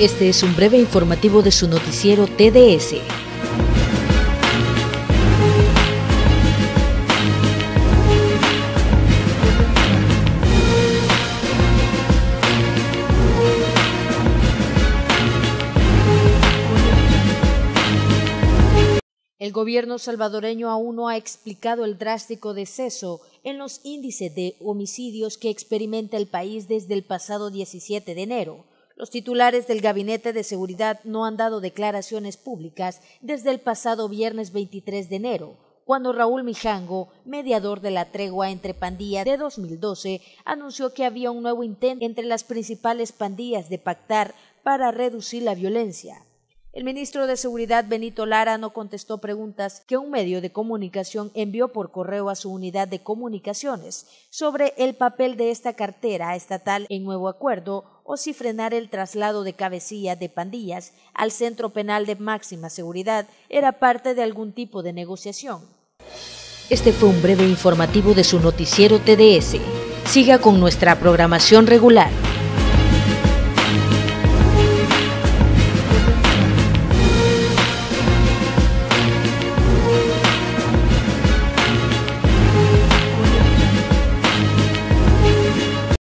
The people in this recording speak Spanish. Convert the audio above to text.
Este es un breve informativo de su noticiero TDS. El gobierno salvadoreño aún no ha explicado el drástico descenso en los índices de homicidios que experimenta el país desde el pasado 17 de enero. Los titulares del Gabinete de Seguridad no han dado declaraciones públicas desde el pasado viernes 23 de enero, cuando Raúl Mijango, mediador de la tregua entre pandillas de 2012, anunció que había un nuevo intento entre las principales pandillas de pactar para reducir la violencia. El ministro de Seguridad, Benito Lara, no contestó preguntas que un medio de comunicación envió por correo a su unidad de comunicaciones sobre el papel de esta cartera estatal en nuevo acuerdo o si frenar el traslado de cabecillas de pandillas al Centro Penal de Máxima Seguridad era parte de algún tipo de negociación. Este fue un breve informativo de su noticiero TDS. Siga con nuestra programación regular.